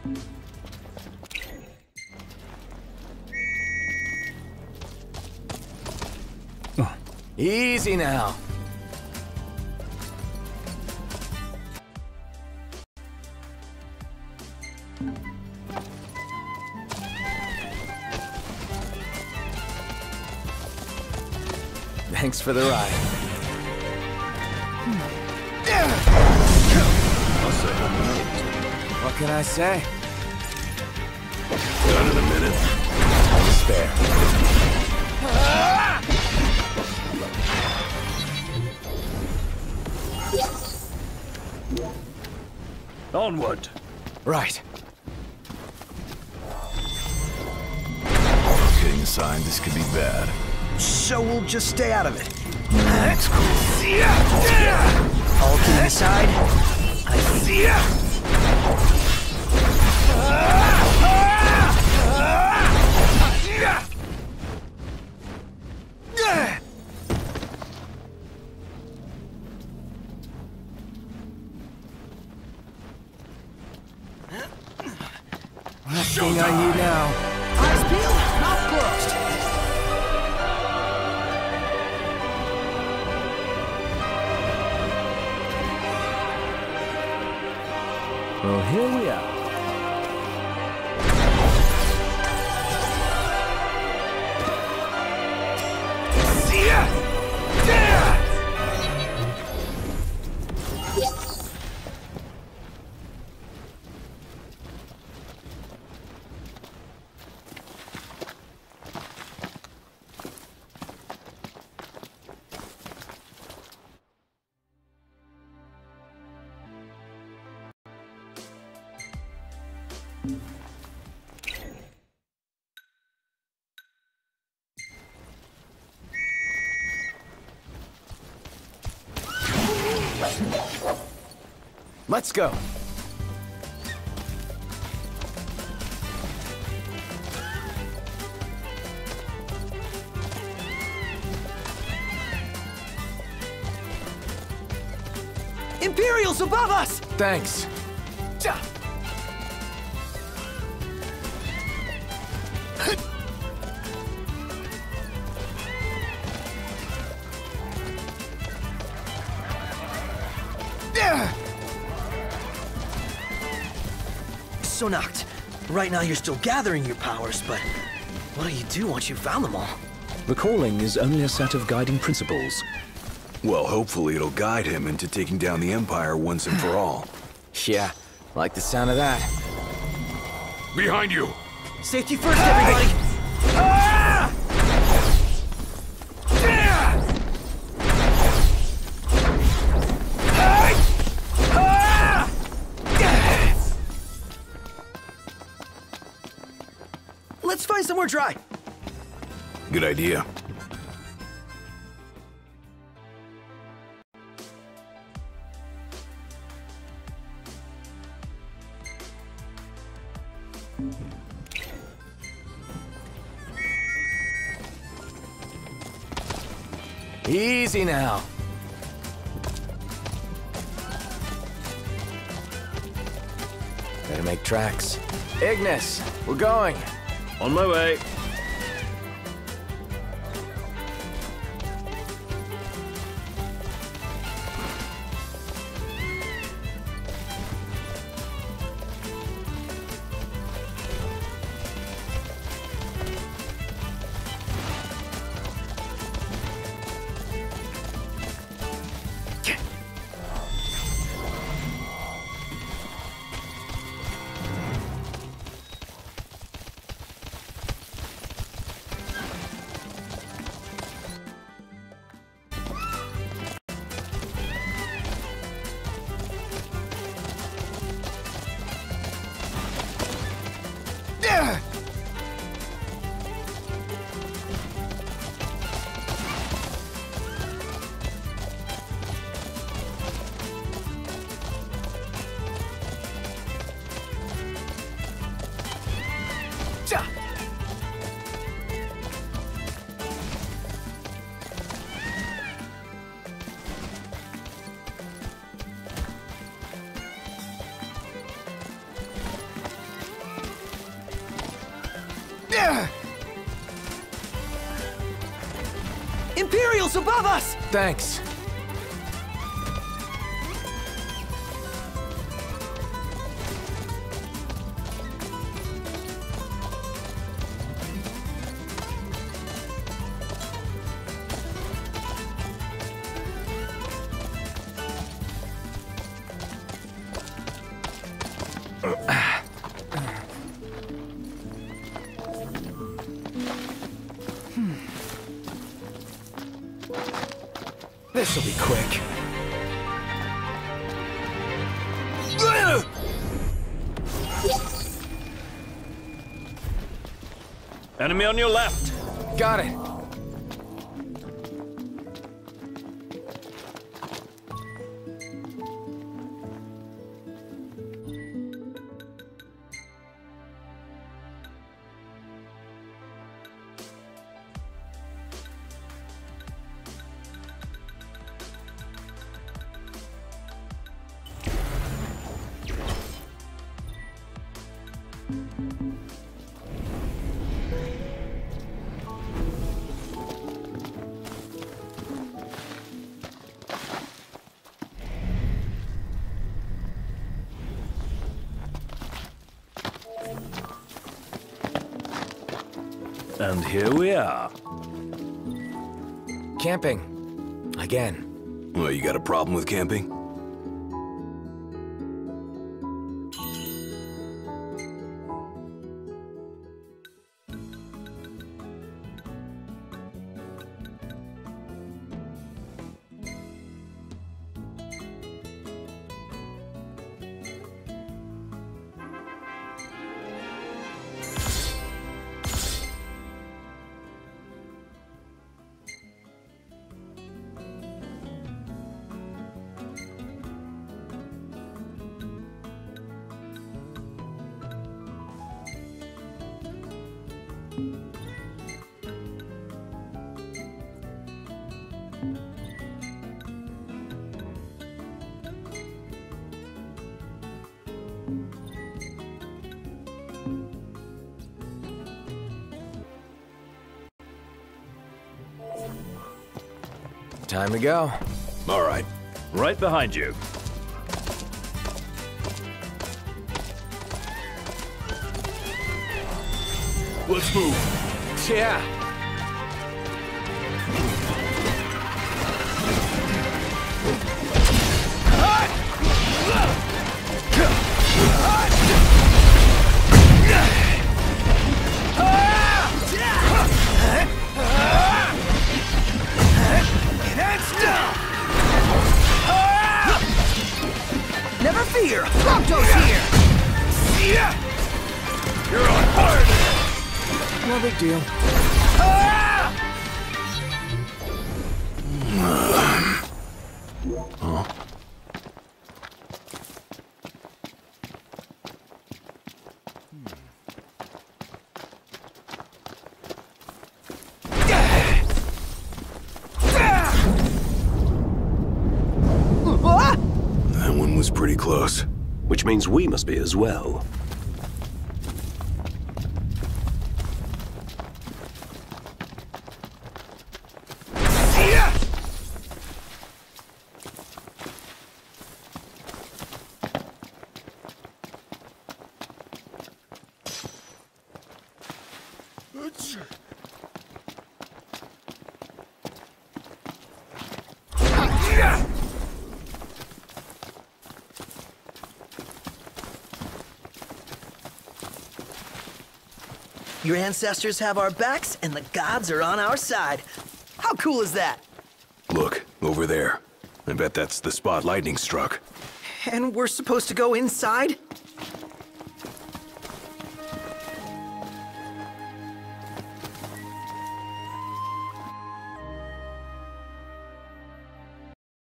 Easy now. Thanks for the ride. I'll say I'm What can I say? done in a minute. To spare. Onward. Right. Getting a sign this could be bad. So we'll just stay out of it. That's cool. All kidding aside, Thing I need now. eyes peeled, mouth closed. Well, here we are. Let's go. Imperials above us! Thanks. Sonakt, right now you're still gathering your powers, but what do you do once you've found them all? Recalling is only a set of guiding principles. Well, hopefully it'll guide him into taking down the Empire once and for all. Yeah, like the sound of that. Behind you! Safety first, everybody! Let's find somewhere dry. Good idea. Easy now. Better make tracks. Ignis, we're going. On my way. Imperials above us! Thanks. This'll be quick. Enemy on your left. Got it. And here we are. Camping. Again. Well, you got a problem with camping? Time to go. All right. Right behind you. Let's move. Yeah. Never fear! Prompto's here! You're on fire! No big deal. That one was pretty close. Which means we must be as well. Your ancestors have our backs, and the gods are on our side. How cool is that? Look, over there. I bet that's the spot lightning struck. And we're supposed to go inside?